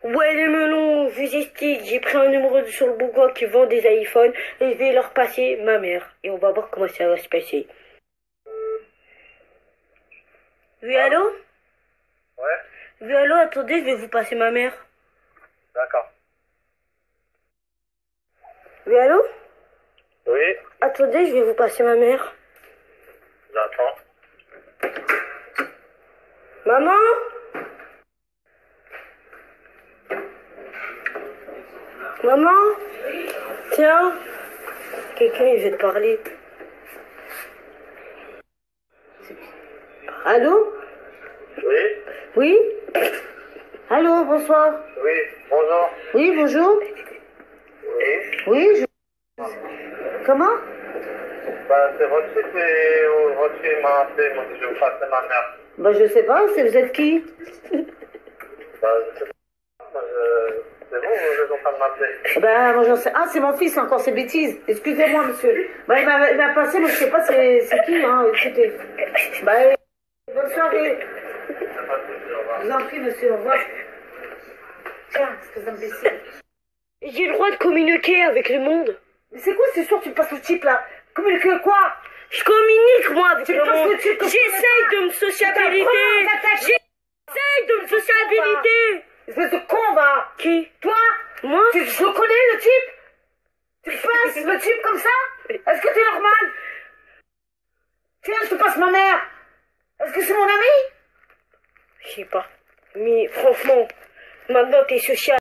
Ouais, les melons, je vous explique, j'ai pris un numéro sur le Bougon qui vend des iPhones et je vais leur passer ma mère. Et on va voir comment ça va se passer. Oui, allô? Ouais, Oui, allô, attendez, je vais vous passer ma mère. d'accord. Oui, allô? Oui, Attendez, je vais vous passer ma mère. j'entends. Maman? Maman? Tiens, quelqu'un il veut te parler. Allô? Oui, Oui? Allô, bonsoir. oui, bonjour. Oui, bonjour. Oui, Oui, Comment? bah, c'est votre fils, mais votre fille m'a appelé, moi, je vais vous passer ma mère. Bah, je sais pas, vous êtes qui? Bah, je sais pas, moi, c'est vous, vous êtes en train de m'appeler. Ben, moi j'en sais. Ah, c'est mon fils encore, ces bêtises. Excusez-moi, monsieur. Bah, il m'a passé, mais je sais pas c'est qui, hein, écoutez. Bah, bonne soirée. C'est pas de souci, au revoir. Je vous en prie, monsieur, au revoir. Tiens, espèce d'imbécile. J'ai le droit de communiquer avec le monde. Mais c'est quoi, c'est sûr, tu me passes le type là? Communiquer quoi? Je communique, moi, avec le monde. J'essaye de me sociabiliser. J'essaye de me sociabiliser. Espèce de con, va. Qui? Toi? Moi? Je le connais, le type? Tu passes le type comme ça? Est-ce que t'es normal? Tiens, je te passe ma mère. Est-ce que c'est mon ami? Je sais pas. Mais franchement, maintenant t'es social.